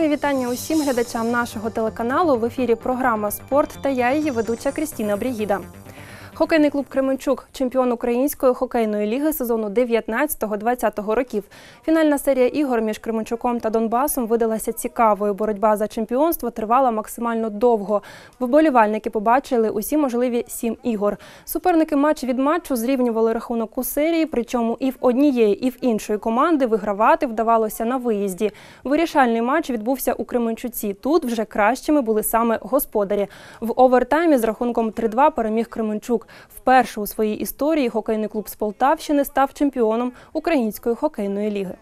Мої вітання усім глядачам нашого телеканалу. В ефірі програма «Спорт» та я, її ведуча Крістіна Брігіда. Хокейний клуб «Кременчук» – чемпіон Української хокейної ліги сезону 19-20 років. Фінальна серія ігор між Кременчуком та Донбасом видалася цікавою. Боротьба за чемпіонство тривала максимально довго. Вболівальники побачили усі можливі 7 ігор. Суперники матч від матчу зрівнювали рахунок у серії, причому і в однієї, і в іншої команди вигравати вдавалося на виїзді. Вирішальний матч відбувся у Кременчуці. Тут вже кращими були саме господарі. В овертаймі з рахунком 3-2 переміг Кременчук. Вперше у своїй історії хокейний клуб з Полтавщини став чемпіоном Української хокейної ліги.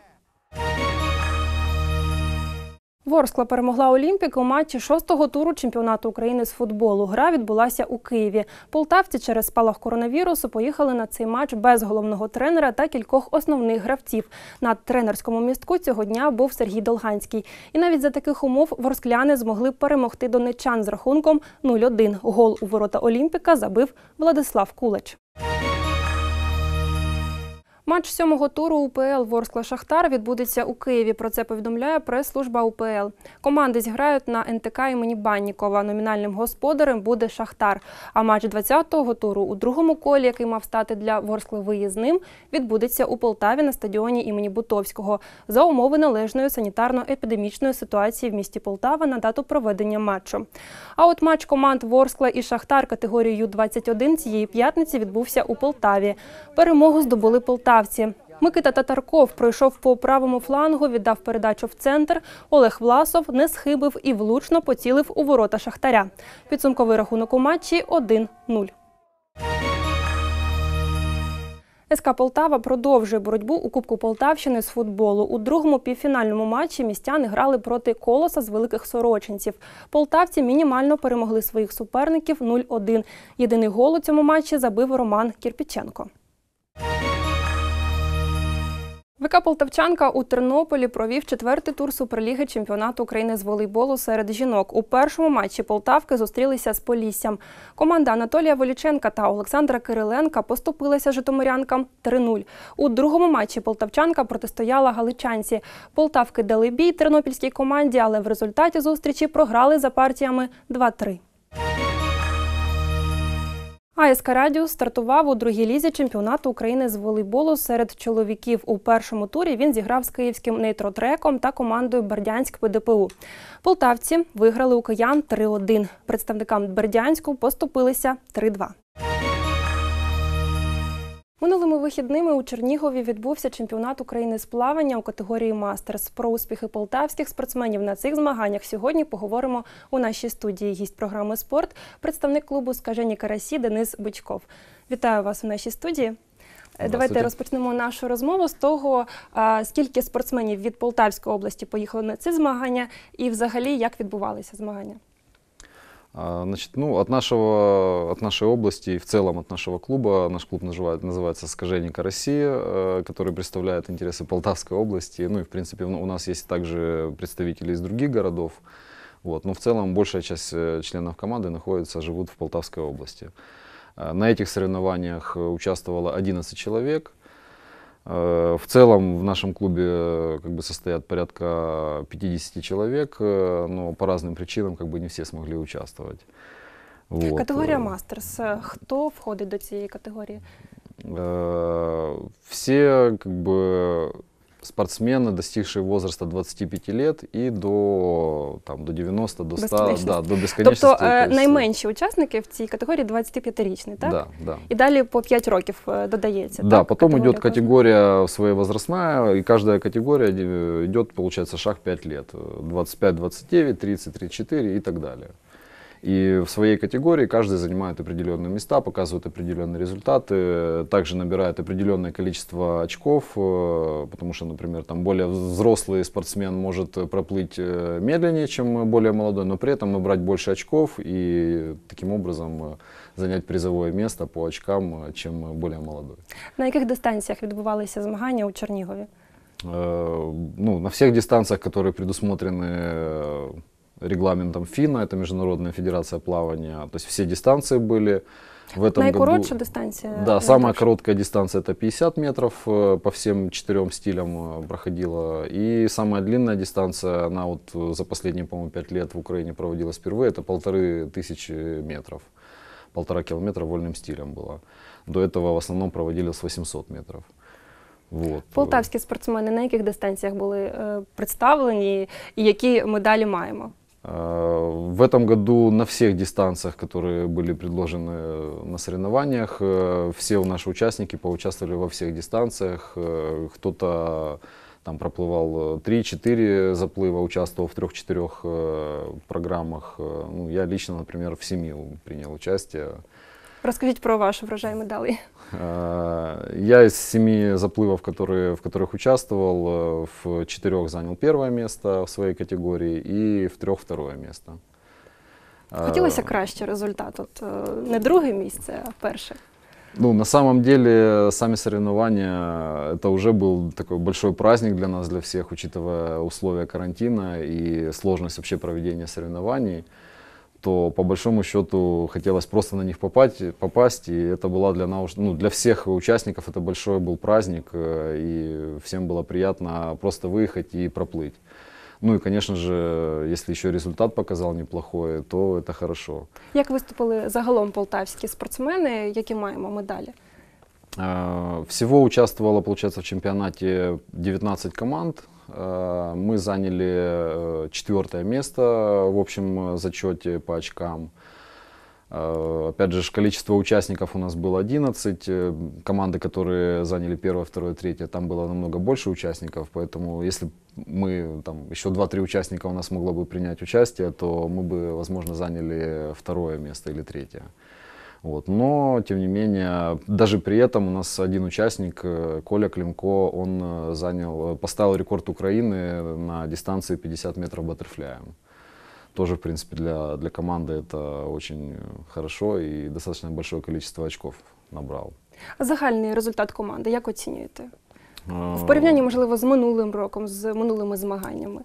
Ворскла перемогла Олімпік у матчі 6-го туру чемпіонату України з футболу. Гра відбулася у Києві. Полтавці через спалах коронавірусу поїхали на цей матч без головного тренера та кількох основних гравців. На тренерському містку цього дня був Сергій Долганський. І навіть за таких умов ворскляни змогли перемогти донеччан з рахунком 0-1. Гол у ворота Олімпіка забив Владислав Кулач. Матч 7-го туру УПЛ «Ворскла-Шахтар» відбудеться у Києві. Про це повідомляє прес-служба УПЛ. Команди зіграють на НТК імені Баннікова. Номінальним господарем буде «Шахтар». А матч 20-го туру у другому колі, який мав стати для «Ворскли» виїзним, відбудеться у Полтаві на стадіоні імені Бутовського за умови належної санітарно-епідемічної ситуації в місті Полтава на дату проведення матчу. А от матч команд «Ворскла» і «Шахтар» категорії Ю-21 цієї п'ятниці відбувся у Полтаві. Перемогу здобули полтавці. Микита Татарков пройшов по правому флангу, віддав передачу в центр. Олег Власов не схибив і влучно поцілив у ворота «Шахтаря». Підсумковий рахунок у матчі 1-0. СК Полтава продовжує боротьбу у Кубку Полтавщини з футболу. У другому півфінальному матчі містяни грали проти «Колоса» з Великих Сорочинців. Полтавці мінімально перемогли своїх суперників 0-1. Єдиний гол у цьому матчі забив Роман Кірпіченко. ВК «Полтавчанка» у Тернополі провів 4-й тур Суперліги чемпіонату України з волейболу серед жінок. У першому матчі полтавки зустрілися з Поліссям. Команда Анатолія Воліченка та Олександра Кириленка поступилася житомирянкам 3-0. У другому матчі полтавчанка протистояла галичанці. Полтавки дали бій тернопільській команді, але в результаті зустрічі програли за партіями 2-3. АСК «Радіус» стартував у другій лізі чемпіонату України з волейболу серед чоловіків. У першому турі він зіграв з київським «Нейтротреком» та командою «Бердянськ ПДПУ». Полтавці виграли у киян 3-1. Представникам Бердянську поступилися 3-2. Минулими вихідними у Чернігові відбувся чемпіонат України з плавання у категорії «Мастерс». Про успіхи полтавських спортсменів на цих змаганнях сьогодні поговоримо у нашій студії. Гість програми «Спорт» – представник клубу «Скажені карасі» Денис Бичков. Вітаю вас у нашій студії. Давайте розпочнемо нашу розмову з того, скільки спортсменів від Полтавської області поїхали на ці змагання і взагалі як відбувалися змагання. Значит, от нашей области и в целом от нашего клуба, наш клуб называется «Скажені карасі», который представляет интересы Полтавской области. Ну и в принципе у нас есть также представители из других городов. Вот. Но в целом большая часть членов команды живут в Полтавской области. На этих соревнованиях участвовало 11 человек. В целом в нашем клубе состоят порядка 50 человек, но по разным причинам не все смогли участвовать. Вот. Категорія «Мастерс». Хто входить до цієї категорії? Все спортсмены, достигшие возраста 25 лет и до 90, до 100, до бесконечности. Тобто найменші учасники в цій категорії 25-річні, так? Да, да. І далі по 5 років додається, да, так? Потом идет категория своевозрастная, и каждая категория идет, получается, шаг 5 лет. 25-29, 30-34 и так далее. И в своей категории каждый занимает определенные места, показывает определенные результаты, также набирает определенное количество очков, потому что, например, более взрослый спортсмен может проплыть медленнее, чем более молодой, но при этом набрать больше очков и таким образом занять призовое место по очкам, чем более молодой. На яких дистанціях відбувалися змагання у Чернігові? На всех дистанциях, которые предусмотрены регламентом ФИНА, это Международная федерация плавания, то есть все дистанции были. В этом Найкоротша году, дистанція? да, самая найдовша? короткая дистанция это 50 метров, по всем 4 стилям проходила. И самая длинная дистанция, она вот за последние, по-моему, 5 лет в Украине проводилась впервые, это 1500 метров. 1,5 километра вольным стилем было. До этого в основном проводилось 800 метров. Вот. Полтавські спортсмени на яких дистанціях були представлені і які медалі маємо? В этом году на всех дистанциях, которые были предложены на соревнованиях, все наши участники поучаствовали во всех дистанциях. Кто-то там проплывал 3-4 заплыва, участвовал в 3-4 программах. Ну, я лично, например, в 7 принял участие. Розкажіть про ваш врожай медалей. Я из 7 заплывов, в которых участвовал, в 4 занял 1 место в своей категории и в 3 второе место. Хотілося краще результат, от не друге місце, а перше. Ну, на самом деле, сами соревнования, это уже был такой большой праздник для нас, для всех, учитывая условия карантина и сложность вообще проведения соревнований. То по большому счету хотелось просто на них попасть, и это была для нас, ну, для всех участников это большой был праздник, и всем было приятно просто выехать и проплыть. Ну и, конечно же, если еще результат показал неплохой, то это хорошо. Як виступили загалом полтавські спортсмени, які маємо медалі? Всего участвовало, получается, в чемпионате 19 команд. Мы заняли 4 место в общем зачете по очкам. Опять же, количество участников у нас было 11. Команды, которые заняли 1, 2, 3, там было намного больше участников. Поэтому если мы, там, еще 2-3 участника у нас могло бы принять участие, то мы бы, возможно, заняли 2 место или 3. Вот. Но, тем не менее, даже при этом у нас один участник, Коля Климко, он поставил рекорд Украины на дистанции 50 метров баттерфляем. Тоже, в принципе, для команды это очень хорошо и достаточно большое количество очков набрал. Загальний результат команди, як оцінюєте? В порівнянні, можливо, з минулим роком, з минулими змаганнями.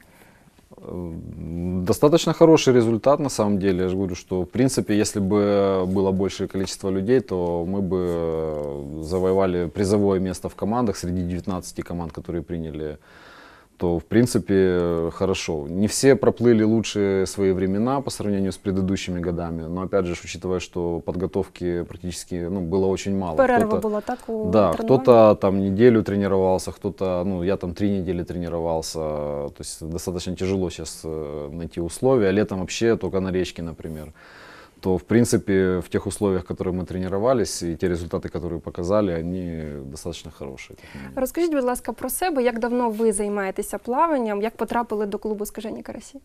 Достаточно хороший результат, на самом деле. Я же говорю, что, в принципе, если бы было большее количество людей, то мы бы завоевали призовое место в командах среди 19 команд, которые приняли. То, в принципе, хорошо. Не все проплыли лучшие свои времена по сравнению с предыдущими годами, но, опять же, учитывая, что подготовки практически было очень мало. Перерва была так у Да, тренуванні? кто-то там неделю тренировался, кто-то, я там 3 недели тренировался. То есть достаточно тяжело сейчас найти условия. Летом вообще только на речке, например. То, в принципе, в тех условиях, в которых мы тренировались, и те результаты, которые показали, они достаточно хорошие. Розкажіть, будь ласка, про себе, як давно ви займаєтеся плаванням, як потрапили до клубу «Скажені карасі»?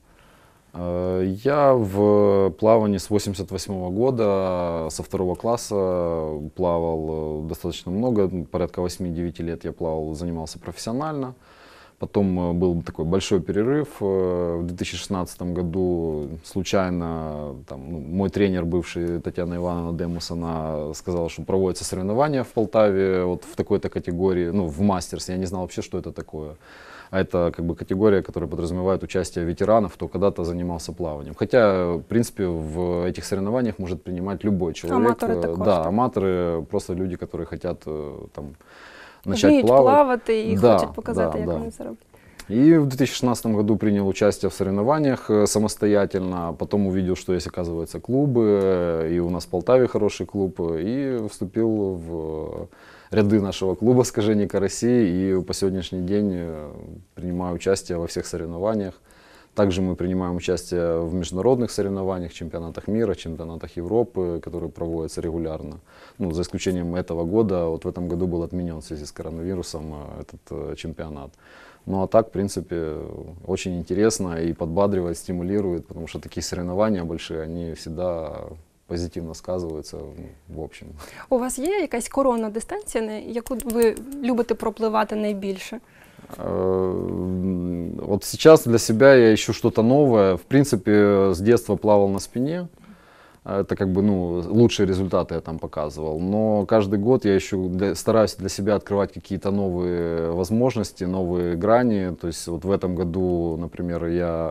Я в плавании с 88 года, со 2 класса плавал достаточно много, порядка 8-9 лет я плавал, занимался профессионально. Потом был такой большой перерыв. В 2016 году случайно мой тренер, бывший Татьяна Ивановна Демус, она сказала, что проводятся соревнования в Полтаве вот в такой-то категории, в мастерс. Я не знал вообще, что это такое. А это как бы категория, которая подразумевает участие ветеранов, кто когда-то занимался плаванием. Хотя, в принципе, в этих соревнованиях может принимать любой человек. Аматоры також, да, так? аматоры, просто люди, которые хотят начать Вміють плавать. плавати і Да, хочуть показати, да, як да. вони це роблять. И в 2016 году принял участие в соревнованиях самостоятельно, потом увидел, что есть, оказывается, клубы, и у нас в Полтаве хороший клуб, и вступил в ряды нашего клуба «Скажені карасі», и по сегодняшний день принимаю участие во всех соревнованиях. Также мы принимаем участие в международных соревнованиях, чемпионатах мира, чемпионатах Европы, которые проводятся регулярно. За исключением этого года, вот в этом году был отменен в связи с коронавирусом этот чемпионат. Ну а так, в принципе, очень интересно и подбадривает, стимулирует, потому что такие соревнования большие, они всегда позитивно сказываются в общем. У вас є якась коронна дистанція, на яку ви любите пропливати найбільше? Вот сейчас для себя я ищу что-то новое. В принципе, с детства плавал на спине. Это как бы, лучшие результаты я там показывал. Но каждый год я стараюсь для себя открывать какие-то новые возможности, новые грани. То есть вот в этом году, например, я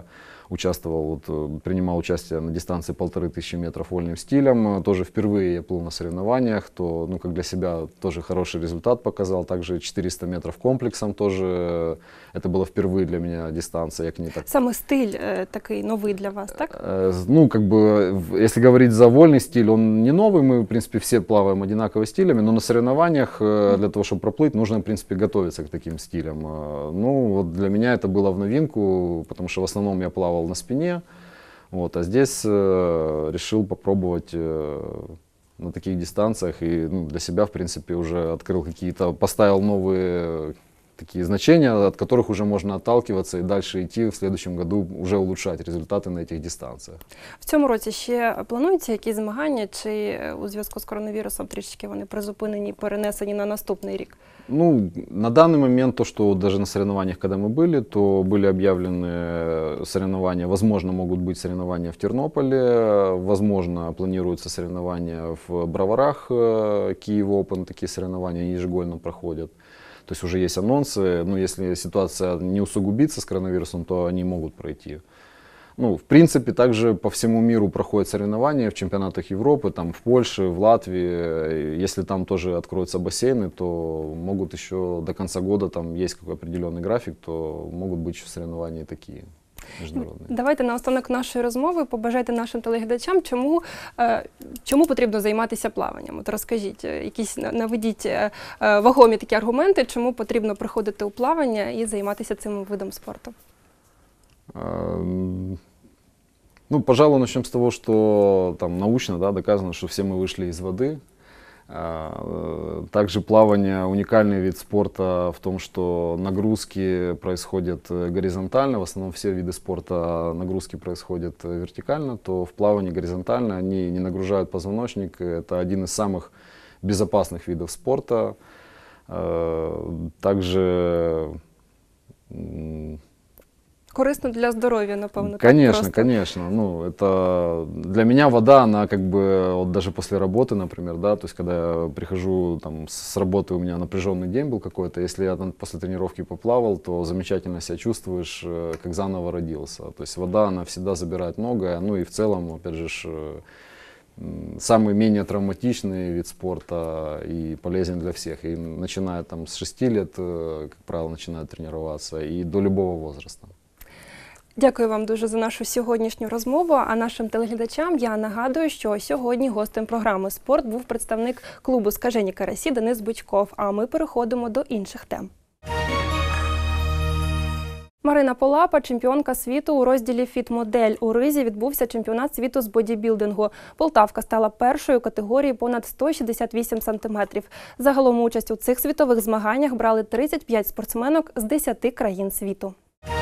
участвовал, принимал участие на дистанции 1500 метров вольным стилем. Тоже впервые я плыл на соревнованиях, то, ну, как для себя тоже хороший результат показал. Также 400 метров комплексом тоже, это было впервые для меня дистанция. Я к ней так... Саме стиль такий новий для вас, так? Ну, как бы, если говорить за вольный стиль, он не новый, мы, в принципе, все плаваем одинаково стилями, но на соревнованиях для того, чтобы проплыть, нужно, в принципе, готовиться к таким стилям. Ну, вот для меня это было в новинку, потому что в основном я плавал на спине, вот, а здесь решил попробовать на таких дистанциях и, ну, для себя, в принципе, уже открыл какие-то, поставил новые такие значения, от которых уже можно отталкиваться и дальше идти в следующем году уже улучшать результаты на этих дистанціях. В цьому році ще плануються якісь змагання, чи у зв'язку з коронавірусом трішки вони призупинені, перенесені на наступний рік? Ну, на данный момент, то, что даже на соревнованиях, когда мы были, то были объявлены соревнования, возможно, могут быть соревнования в Тернополе, возможно, планируются соревнования в Броварах, Киев Open, такие соревнования ежегодно проходят. То есть уже есть анонсы, но если ситуация не усугубится с коронавирусом, то они могут пройти. Ну, в принципе, также по всему миру проходят соревнования в чемпионатах Европы, там в Польше, в Латвии. Если там тоже откроются бассейны, то могут еще до конца года, там есть какой определенный график, то могут быть еще соревнования такие міжнародні. Давайте наостанок нашої розмови побажайте нашим телеглядачам, чому потрібно займатися плаванням. От розкажіть, якісь наведіть вагомі такі аргументи, чому потрібно приходити у плавання і займатися цим видом спорту. Ну, пожалуй, начнем с того, что там научно, да, доказано, что все мы вышли из воды. Также плавание уникальный вид спорта в том, что нагрузки происходят горизонтально. В основном все виды спорта нагрузки происходят вертикально, то в плавании горизонтально они не нагружают позвоночник. Это один из самых безопасных видов спорта. Также корисно для здоровья, напевно. Конечно, конечно. Ну, это для меня вода, она как бы, вот даже после работы, например, да, то есть когда я прихожу там с работы, у меня напряженный день был какой-то, если я там после тренировки поплавал, то замечательно себя чувствуешь, как заново родился. То есть вода, она всегда забирает многое, ну и в целом, опять же, самый менее травматичный вид спорта и полезен для всех. И начиная там с 6 лет, как правило, начинают тренироваться, и до любого возраста. Дякую вам дуже за нашу сьогоднішню розмову. А нашим телеглядачам я нагадую, що сьогодні гостем програми «Спорт» був представник клубу «Скажені карасі» Денис Бучков. А ми переходимо до інших тем. Марина Полапа – чемпіонка світу у розділі «Фіт-модель». У Ризі відбувся чемпіонат світу з бодібілдингу. Полтавка стала першою категорії понад 168 сантиметрів. Загалом участь у цих світових змаганнях брали 35 спортсменок з 10 країн світу.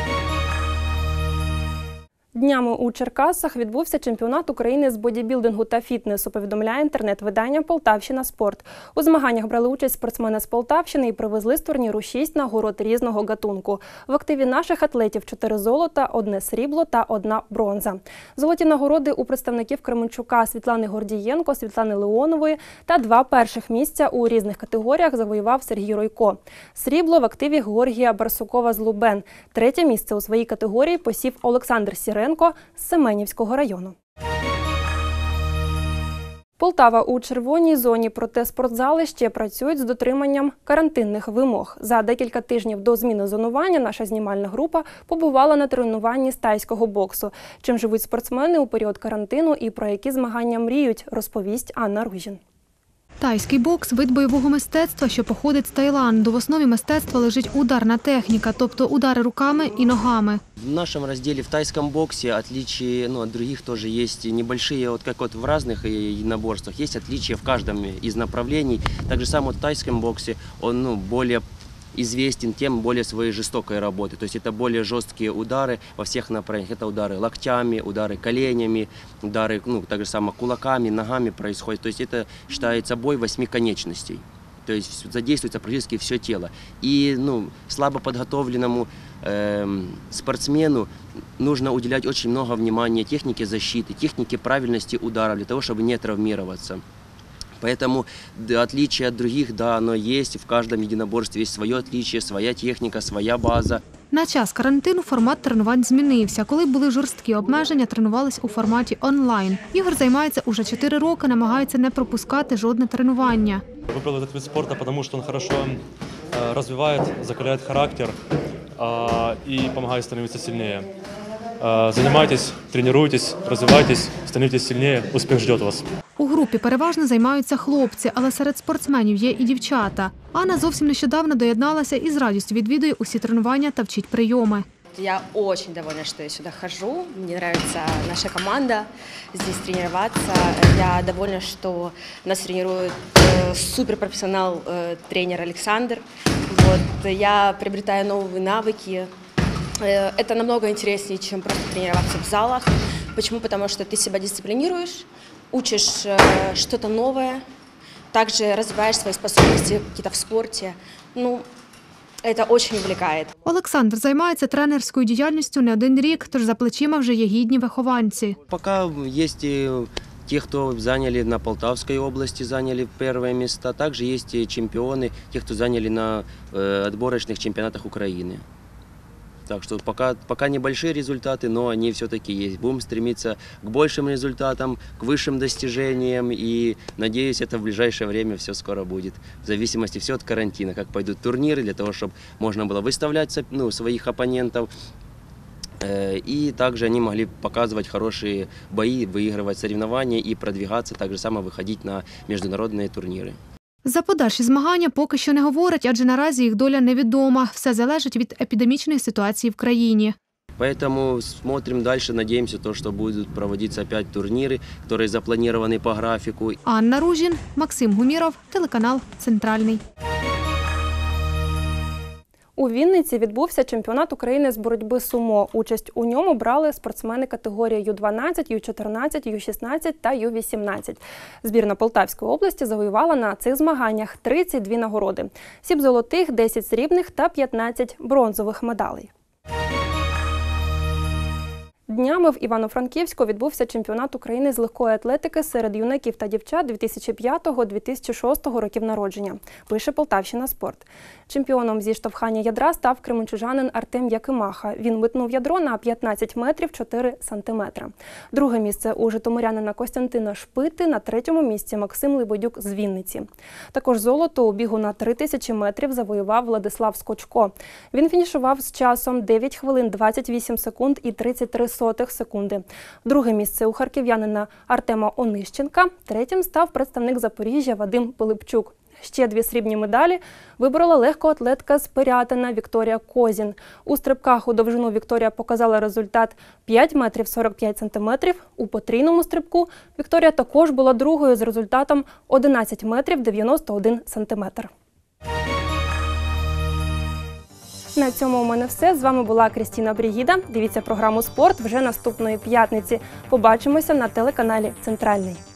Днями у Черкасах відбувся чемпіонат України з бодібілдингу та фітнесу, повідомляє інтернет-видання «Полтавщина Спорт». У змаганнях брали участь спортсмени з Полтавщини і привезли з турніру 6 нагород різного гатунку. В активі наших атлетів 4 золота, 1 срібло та 1 бронза. Золоті нагороди у представників Кременчука Світлани Гордієнко, Світлани Леонової та 2 перших місця у різних категоріях завоював Сергій Ройко. Срібло в активі Георгія Барсукова з Лубен. 3-те місце у своїй категорії посів Олександр Сіренко з Семенівського району. Полтава у червоній зоні, проте спортзали ще працюють з дотриманням карантинних вимог. За декілька тижнів до зміни зонування наша знімальна група побувала на тренуванні з тайського боксу. Чим живуть спортсмени у період карантину і про які змагання мріють, розповість Анна Ружін. Тайський бокс – вид бойового мистецтва, що походить з Таїланду. В основі мистецтва лежить ударна техніка, тобто удари руками і ногами. В нашем разделе в тайском боксе отличия от других тоже есть небольшие, вот как вот в разных единоборствах, есть отличия в каждом из направлений. Так же самое в тайском боксе он более известен тем более своей жестокой работы. То есть это более жесткие удары во всех направлениях. Это удары локтями, удары коленями, удары так же самое кулаками, ногами происходит. То есть это считается бой 8 конечностей. То есть задействуется практически все тело. И слабо подготовленному спортсмену нужно уделять очень много внимания технике защиты, технике правильности ударов, для того, чтобы не травмироваться. Поэтому отличие от других, да, оно есть. В каждом единоборстве есть свое отличие, своя техника, своя база. На час карантину формат тренувань змінився. Коли були жорсткі обмеження, тренувались у форматі онлайн. Ігор займається уже 4 роки, намагається не пропускати жодне тренування. Выбрал этот вид спорта, потому что он хорошо развивает, закаляет характер и помогает становиться сильнее. Занимайтесь, тренируйтесь, развивайтесь, становитесь сильнее, успех ждет вас. У групі переважно займаються хлопці, але серед спортсменів є і дівчата. Анна зовсім нещодавно доєдналася і з радістю відвідує усі тренування та вчить прийоми. Я очень довольна, что я сюда хожу. Мне нравится наша команда, здесь тренироваться. Я довольна, что нас тренирует суперпрофессионал тренер Александр. Вот, я приобретаю новые навыки. Это намного интереснее, чем просто тренироваться в залах. Почему? Потому что ты себя дисциплинируешь, учишь что-то новое, также развиваешь свои способности какие-то в спорте. Ну, це дуже увлекає. Олександр займається тренерською діяльністю не один рік, тож за плечима вже є гідні вихованці. Пока есть те, кто заняли на Полтавской области, заняли первые места. Также есть и чемпионы, те, кто заняли на отборочных чемпионатах Украины. Так что пока небольшие результаты, но они все-таки есть. Будем стремиться к большим результатам, к высшим достижениям. И, надеюсь, это в ближайшее время все скоро будет. В зависимости все от карантина, как пойдут турниры, для того, чтобы можно было выставлять своих оппонентов. И также они могли показывать хорошие бои, выигрывать соревнования и продвигаться, так же само выходить на международные турниры. За подальші змагання поки що не говорять, адже наразі їх доля невідома. Все залежить від епідемічної ситуації в країні. Поэтому смотрим дальше, надеемся, что будут проводиться опять турниры, которые запланированы по графику. Анна Ружін, Максим Гуміров, телеканал «Центральний». У Вінниці відбувся чемпіонат України з боротьби сумо. Участь у ньому брали спортсмени категорії Ю-12, Ю-14, Ю-16 та Ю-18. Збірна Полтавської області завоювала на цих змаганнях 32 нагороди. 7 золотих, 10 срібних та 15 бронзових медалей. Днями в Івано-Франківську відбувся чемпіонат України з легкої атлетики серед юнаків та дівчат 2005-2006 років народження, пише Полтавщина Спорт. Чемпіоном зі штовхання ядра став кременчужанин Артем Якимаха. Він метнув ядро на 15 метрів 4 сантиметри. Друге місце у житомирянина Костянтина Шпити, на третьому місці Максим Либодюк з Вінниці. Також золото у бігу на 3000 метрів завоював Владислав Скочко. Він фінішував з часом 9 хвилин 28 секунд і 33 секунди. Друге місце у харків'янина Артема Онищенка. Третім став представник Запоріжжя Вадим Пилипчук. Ще 2 срібні медалі виборола легкоатлетка з Пирятина Вікторія Козін. У стрибках у довжину Вікторія показала результат 5 метрів 45 сантиметрів. У потрійному стрибку Вікторія також була другою з результатом 11 метрів 91 сантиметр. На цьому у мене все. З вами була Крістіна Брігіда. Дивіться програму «Спорт» вже наступної п'ятниці. Побачимося на телеканалі «Центральний».